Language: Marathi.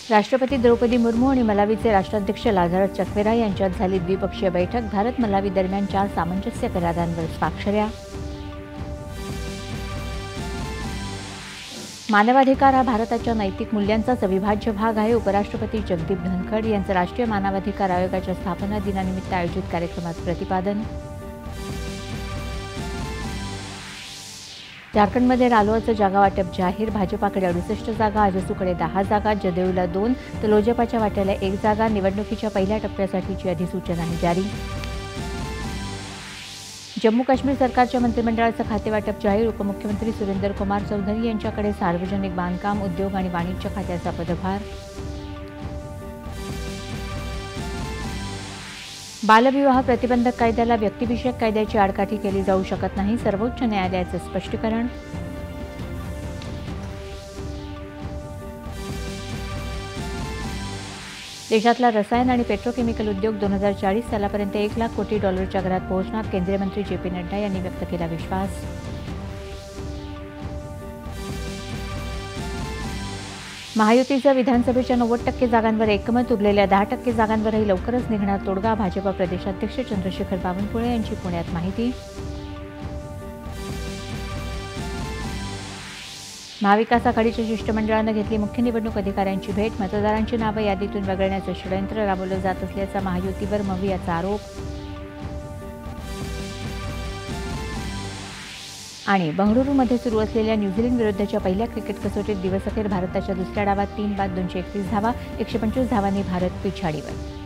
राष्ट्रपती द्रौपदी मुर्मू आणि मलावीचे राष्ट्राध्यक्ष लाझारस चक्वेरा यांच्यात झाली द्विपक्षीय बैठक. भारत मलावी दरम्यान 4 सामंजस्य करारांवर स्वाक्षऱ्या. मानवाधिकार हा भारताच्या नैतिक मूल्यांचाच अविभाज्य भाग आहे. उपराष्ट्रपती जगदीप धनखड यांचं राष्ट्रीय मानवाधिकार आयोगाच्या स्थापना दिनानिमित्त आयोजित कार्यक्रमात प्रतिपादन. झारखंडमध्ये रालोआचं जागा वाटप जाहीर. भाजपाकडे 68 जागा, आजसूकडे 10 जागा, जदयूला 2 तर लोजपाच्या वाट्याला 1 जागा. निवडणुकीच्या पहिल्या टप्प्यासाठीची अधिसूचनाही जारी. जम्मू काश्मीर सरकारच्या मंत्रिमंडळाचं खातेवाटप जाहीर. उपमुख्यमंत्री सुरेंद्र कुमार चौधरी यांच्याकडे सार्वजनिक बांधकाम, उद्योग आणि वाणिज्य खात्याचा पदभार. बालविवाह प्रतिबंधक कायद्याला व्यक्तिविषयक कायद्याची आडकाठी केली जाऊ शकत नाही. सर्वोच्च न्यायालयाचं स्पष्टीकरण. देशातला रसायन आणि पेट्रोकेमिकल उद्योग 2040 सालापर्यंत $1 लाख कोटी घरात पोहोचणार. केंद्रीय मंत्री JP नड्डा यांनी व्यक्त केला विश्वास. महायुतीचं विधानसभेच्या 90% जागांवर एकमत. उरलेल्या 10% जागांवरही लवकरच निघणार तोडगा. भाजपा प्रदेशाध्यक्ष चंद्रशेखर बावनकुळे यांची पुण्यात माहिती. महाविकास आघाडीच्या शिष्टमंडळानं घेतली मुख्य निवडणूक अधिकाऱ्यांची भेट. मतदारांची नावं यादीतून वगळण्याचं षडयंत्र राबवलं जात असल्याचा महायुतीवर मवियाचा आरोप. आणि बंगळुरूमध्ये सुरू असलेल्या न्यूझीलंड विरुद्धच्या पहिल्या क्रिकेट कसोटीत दिवसअखेर भारताच्या दुसऱ्या डावात 3 बाद 231 धावा, 125 धावांनी भारत पिछाडीवर.